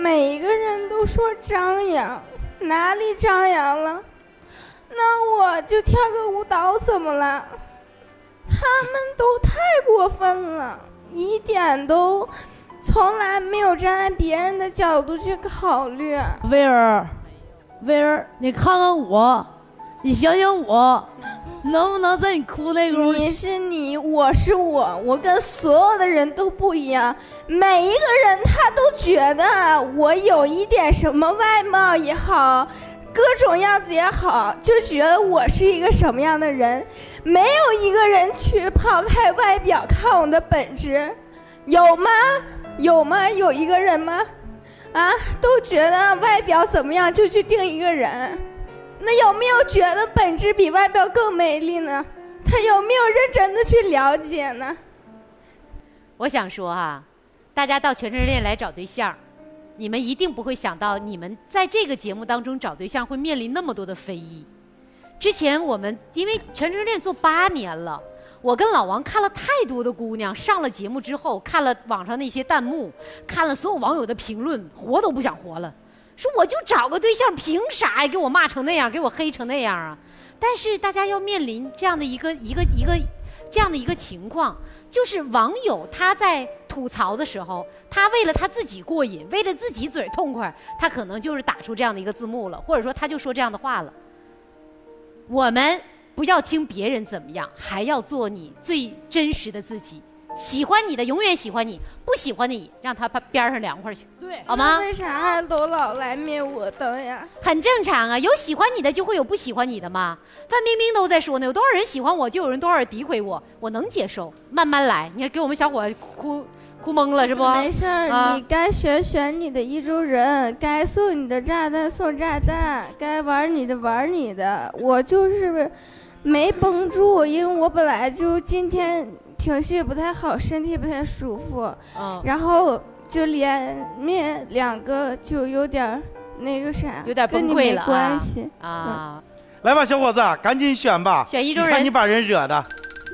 每个人都说张扬，哪里张扬了？那我就跳个舞蹈怎么了？他们都太过分了，一点都从来没有站在别人的角度去考虑。 薇儿，你看看我，你想想我，能不能在你哭那功夫？ 你是你，我是我，我跟所有的人都不一样。每一个人他都觉得我有一点什么外貌也好，各种样子也好，就觉得我是一个什么样的人。没有一个人去抛开外表看我的本质，有吗？有吗？有一个人吗？啊，都觉得外表怎么样就去定一个人。那有没有觉得本质比外表更美丽呢？他有没有认真的去了解呢？ 我想说啊，大家到全程热恋来找对象，你们一定不会想到你们在这个节目当中找对象会面临那么多的非议。之前我们因为全程热恋做8年了，我跟老王看了太多的姑娘上了节目之后，看了网上那些弹幕，看了所有网友的评论，活都不想活了，说我就找个对象，凭啥呀？给我骂成那样，给我黑成那样啊！但是大家要面临这样的一个情况，就是网友他在吐槽的时候，他为了他自己过瘾，为了自己嘴痛快，他可能就是打出这样的一个字幕了，或者说他就说这样的话了。我们不要听别人怎么样，还要做你最真实的自己。喜欢你的永远喜欢你，不喜欢你让他边上凉快去， 对， 好吗？ 为啥还都老来灭我灯呀？ 很正常啊，有喜欢你的就会有不喜欢你的嘛。范冰冰都在说呢，有多少人喜欢我，就有人多少人诋毁我，我能接受，慢慢来。你看给我们小伙哭懵了是不？ 没事儿，啊，你该选你的意中人，该送你的炸弹送炸弹，该玩你的玩你的。我就是没绷住，因为我本来就今天情绪不太好，身体不太舒服，然后就连面2个就有点那个啥， 有点崩溃了， 跟你没关系啊。 来吧，小伙子，赶紧选吧， 选意中人。 看你把人惹的。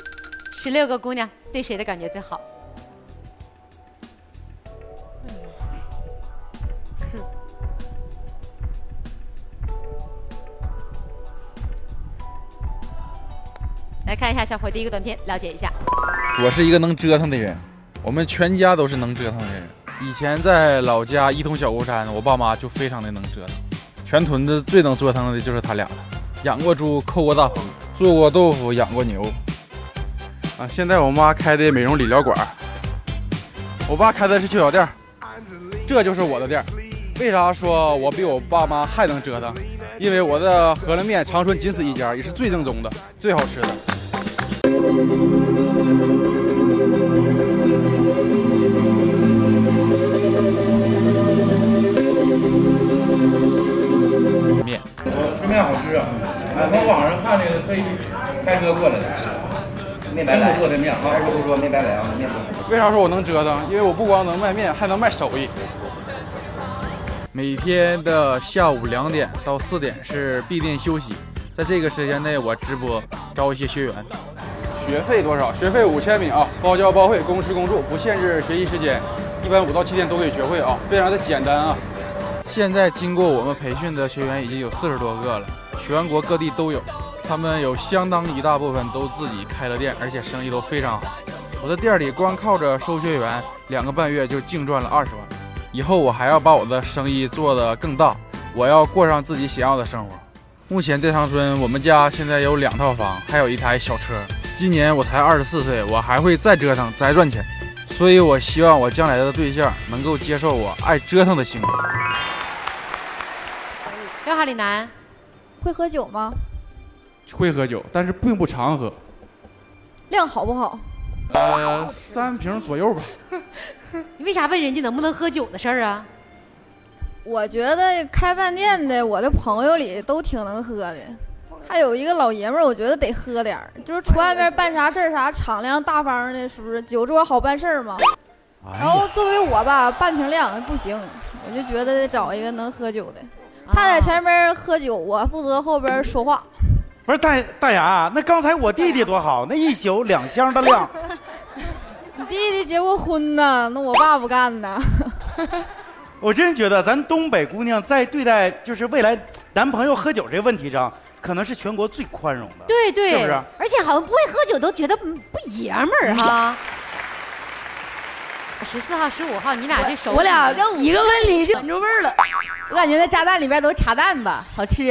16个姑娘，对谁的感觉最好？来看一下小伙第一个短片，了解一下。 我是一个能折腾的人，我们全家都是能折腾的人。以前在老家一通小沟山，我爸妈就非常的能折腾，全屯子最能折腾的就是他俩了。养过猪，扣过大棚，做过豆腐，养过牛。 现在我妈开的美容理疗馆，我爸开的是修脚店，这就是我的店。为啥说我比我爸妈还能折腾？因为我的饸饹面长春仅此一家，也是最正宗的、最好吃的。 面， 这面好吃啊！从网上看这个可以开车过来的， 面白来做的面啊， 开车不说面白来啊，面不。 为啥说我能折腾？因为我不光能卖面，还能卖手艺。 每天的下午2点到4点是闭店休息，在这个时间内我直播招一些学员。 学费多少？学费5000米啊，包教包会，公吃公住，不限制学习时间，一般5到7天都可以学会啊，非常的简单啊。 现在经过我们培训的学员已经有40多个了，全国各地都有，他们有相当一大部分都自己开了店，而且生意都非常好。我的店里光靠着收学员2个半月就净赚了20万。以后我还要把我的生意做得更大，我要过上自己想要的生活。目前在长春，我们家现在有2套房，还有1台小车。今年我才24岁，我还会再折腾，再赚钱。所以我希望我将来的对象能够接受我爱折腾的性格。 6号李楠， 会喝酒吗？ 会喝酒，但是并不常喝。 量好不好 ？3瓶左右吧。 你为啥问人家能不能喝酒的事儿啊？ 我觉得开饭店的，我的朋友里都挺能喝的。还有一个老爷们儿，我觉得得喝点儿，就是出外面办啥事儿啥敞亮大方的，是不是？酒桌好办事儿嘛。然后作为我吧，半瓶量不行，我就觉得得找一个能喝酒的。他在前面喝酒，我负责后边说话。 不是大牙，那刚才我弟弟多好，那一宿2箱的量。 你弟弟结过婚呢，那我爸不干呢。 我真觉得咱东北姑娘在对待就是未来男朋友喝酒这个问题上，可能是全国最宽容的。 对对， 是不是？ 而且好像不会喝酒都觉得不爷们儿哈。14号、15号，你俩这手， 我俩一个问题就闻出味儿了。我感觉那炸弹里边都是茶蛋子，好吃。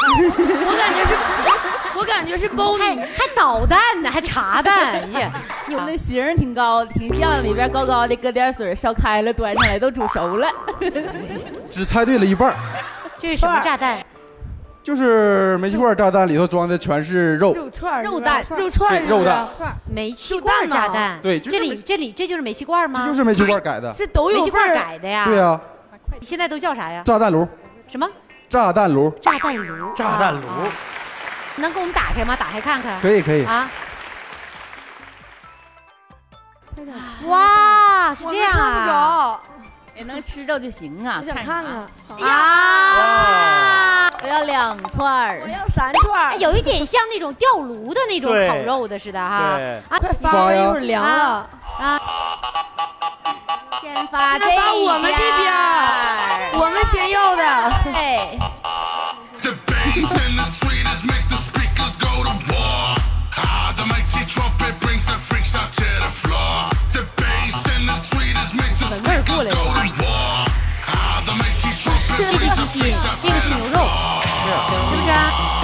我感觉是包还导弹呢，还茶蛋耶！ 有那型儿挺高，挺像，里边高高的，搁点水烧开了，端上来都煮熟了。 只猜对了一半。 这是什么炸弹？ 就是煤气罐炸弹里头装的全是肉， 肉串、 肉蛋、 肉串、 肉蛋、 煤气罐炸弹。 对， 这就是煤气罐吗？ 这就是煤气罐改的， 是都有煤气罐改的呀。 对呀。 你现在都叫啥呀？ 炸弹炉。 什么？ 炸弹炉。 炸弹炉。 炸弹炉。 能给我们打开吗？打开看看。 可以可以。 啊。哇，是这样啊！ 看不着。 也能吃着就行啊！ 我想看看啊！ 我要2串， 我要3串， 有一点像那种吊炉的那种烤肉的似的哈。 对啊， 快发了，一会儿凉了啊！ 先发这我们这边，我们先要的。 对。 闻味儿过来了。这个是鸡心，这个是牛肉，是不是啊？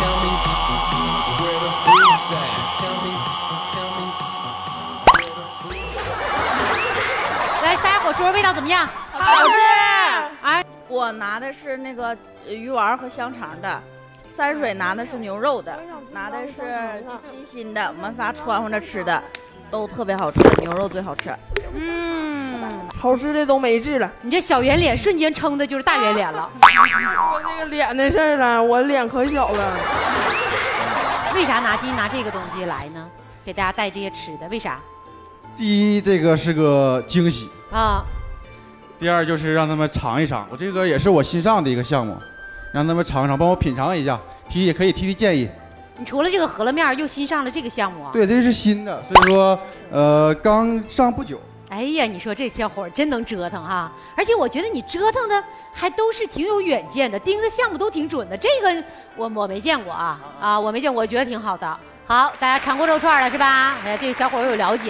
来，大家伙说味道怎么样？ 好吃。 哎， 我拿的是那个鱼丸和香肠的，三水拿的是牛肉的，拿的是鸡心的，我们仨穿着吃的，都特别好吃，牛肉最好吃。 好吃的都没治了。 你这小圆脸瞬间撑的就是大圆脸了。 说这个脸的事儿了，我脸可小了。 为啥今天拿这个东西来呢？给大家带这些吃的，为啥？ 第一，这个是个惊喜啊。 第二就是让他们尝一尝，我这个也是我新上的一个项目，让他们尝尝，帮我品尝一下，也可以提建议。 你除了这个饸饹面，又新上了这个项目啊？ 对，这是新的，所以说刚上不久。 哎呀，你说这小伙真能折腾哈！而且我觉得你折腾的还都是挺有远见的，盯的项目都挺准的。这个我没见过啊，我没见过，我觉得挺好的。好，大家尝过肉串了是吧？哎，对小伙有了解。